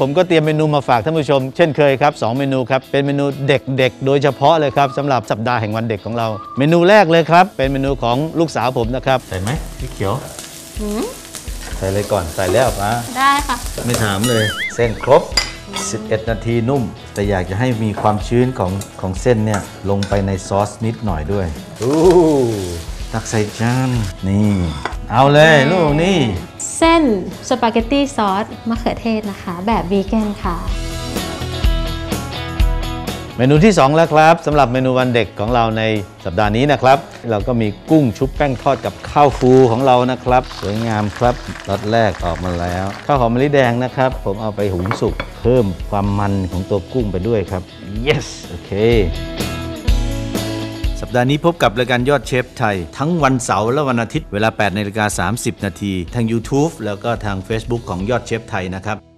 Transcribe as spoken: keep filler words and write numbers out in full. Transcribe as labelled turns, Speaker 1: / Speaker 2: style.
Speaker 1: ผมก็เตรียมเมนูมาฝากท่านผู้ชมเช่นเคยครับสองเมนูครับเป็นเมนูเด็กๆโดยเฉพาะเลยครับสำหรับสัปดาห์แห่งวันเด็กของเราเมนูแรกเลยครับเป็นเมนูของลูกสาวผมนะครับใส่ไหมพี่เขียวใส่เลยก่อนใส่แล้วป้า
Speaker 2: ได้ค่ะ
Speaker 1: ไม่ถามเลยเส้นครบสิบเอ็ดนาทีนุ่มแต่อยากจะให้มีความชื้นของของเส้นเนี่ยลงไปในซอสนิดหน่อยด้วยอู้ตักใส่จานนี่เอาเลยลูกนี่
Speaker 2: เส้นสปาเกตตี้ซอสมะเขือเทศนะคะแบบวีแกนค่ะ
Speaker 1: เมนูที่สองแล้วครับสำหรับเมนูวันเด็กของเราในสัปดาห์นี้นะครับเราก็มีกุ้งชุบแป้งทอดกับข้าวฟูของเรานะครับสวยงามครับรสแรกออกมาแล้วข้าวหอมมะลิแดงนะครับผมเอาไปหุงสุกเพิ่มความมันของตัวกุ้งไปด้วยครับ yes โอเคสัปดาห์นี้พบกับรายการยอดเชฟไทยทั้งวันเสาร์และวันอาทิตย์เวลา แปดนาฬิกาสามสิบนาทีทาง YouTube แล้วก็ทาง Facebook ของยอดเชฟไทยนะครับ